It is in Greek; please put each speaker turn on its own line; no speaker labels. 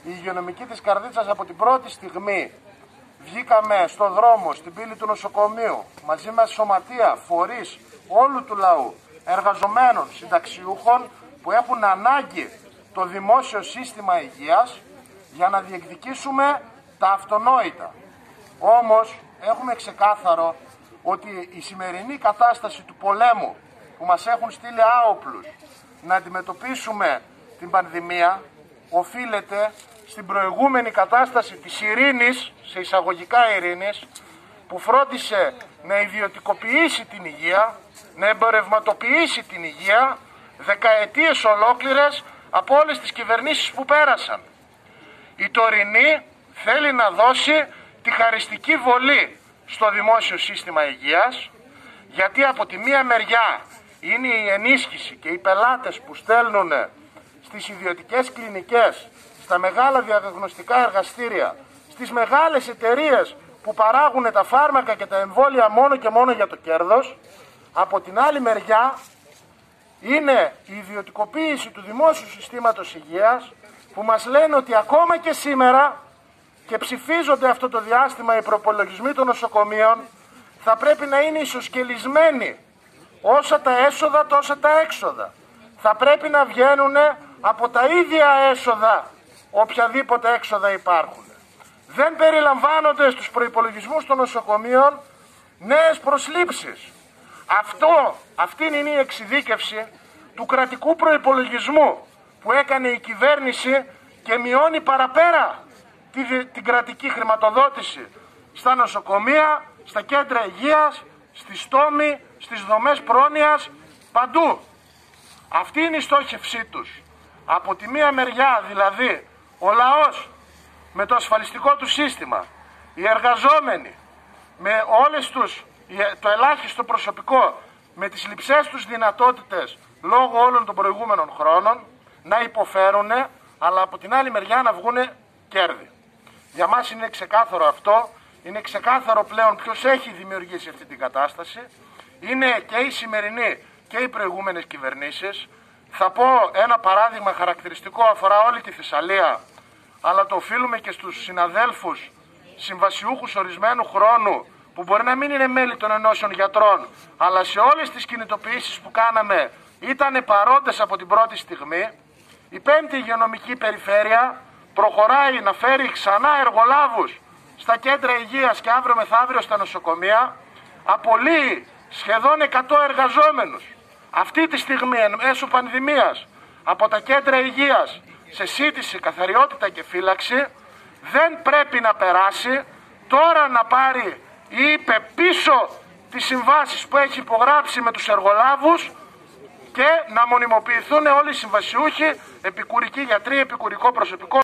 η υγειονομική της Καρδίτσας από την πρώτη στιγμή βγήκαμε στο δρόμο, στην πύλη του νοσοκομείου, μαζί με σωματεία, φορείς όλου του λαού, εργαζομένων, συνταξιούχων που έχουν ανάγκη το δημόσιο σύστημα υγείας για να διεκδικήσουμε τα αυτονόητα. Όμως έχουμε ξεκάθαρο ότι η σημερινή κατάσταση του πολέμου που μας έχουν στείλει άοπλους να αντιμετωπίσουμε την πανδημία οφείλεται στην προηγούμενη κατάσταση της ειρήνης, σε εισαγωγικά ειρήνης, που φρόντισε να ιδιωτικοποιήσει την υγεία, να εμπορευματοποιήσει την υγεία δεκαετίες ολόκληρες από όλες τις κυβερνήσεις που πέρασαν. Η τωρινή θέλει να δώσει τη χαριστική βολή στο δημόσιο σύστημα υγείας, γιατί από τη μία μεριά είναι η ενίσχυση και οι πελάτες που στέλνουν στις ιδιωτικές κλινικές, στα μεγάλα διαγνωστικά εργαστήρια, στις μεγάλες εταιρείες που παράγουν τα φάρμακα και τα εμβόλια μόνο και μόνο για το κέρδος. Από την άλλη μεριά είναι η ιδιωτικοποίηση του δημόσιου συστήματος υγείας, που μας λένε ότι ακόμα και σήμερα, και ψηφίζονται αυτό το διάστημα οι προπολογισμοί των νοσοκομείων, θα πρέπει να είναι ισοσκελισμένοι, όσα τα έσοδα τόσα τα έξοδα. Θα πρέπει να βγαίνουν από τα ίδια έσοδα οποιαδήποτε έξοδα υπάρχουν. Δεν περιλαμβάνονται στους προϋπολογισμούς των νοσοκομείων νέες προσλήψεις. Αυτή είναι η εξειδίκευση του κρατικού προϋπολογισμού που έκανε η κυβέρνηση και μειώνει παραπέρα την κρατική χρηματοδότηση στα νοσοκομεία, στα κέντρα υγείας, στη στόμη, στις δομές πρόνοιας, παντού. Αυτή είναι η στόχευσή τους. Από τη μία μεριά δηλαδή ο λαός με το ασφαλιστικό του σύστημα, οι εργαζόμενοι με το ελάχιστο προσωπικό, με τις λειψές τους δυνατότητες λόγω όλων των προηγούμενων χρόνων να υποφέρουν, αλλά από την άλλη μεριά να βγουν κέρδη. Για μας είναι ξεκάθαρο αυτό, είναι ξεκάθαρο πλέον ποιος έχει δημιουργήσει αυτή την κατάσταση. Είναι και η σημερινή και οι προηγούμενες κυβερνήσεις. Θα πω ένα παράδειγμα χαρακτηριστικό, αφορά όλη τη Θεσσαλία, αλλά το οφείλουμε και στους συναδέλφους συμβασιούχους ορισμένου χρόνου, που μπορεί να μην είναι μέλη των ενώσεων γιατρών, αλλά σε όλες τις κινητοποιήσεις που κάναμε ήταν παρόντες από την πρώτη στιγμή. Η 5η υγειονομική περιφέρεια προχωράει να φέρει ξανά εργολάβους στα κέντρα υγείας και αύριο μεθαύριο στα νοσοκομεία. Απολύει σχεδόν 100 εργαζόμενους αυτή τη στιγμή εν μέσω πανδημίας από τα κέντρα υγείας σε σύντηση, καθαριότητα και φύλαξη. Δεν πρέπει να περάσει τώρα να πάρει ή είπε πίσω τις συμβάσεις που έχει υπογράψει με τους εργολάβους και να μονιμοποιηθούν όλοι οι συμβασιούχοι, επικουρικοί γιατροί, επικουρικό προσωπικό.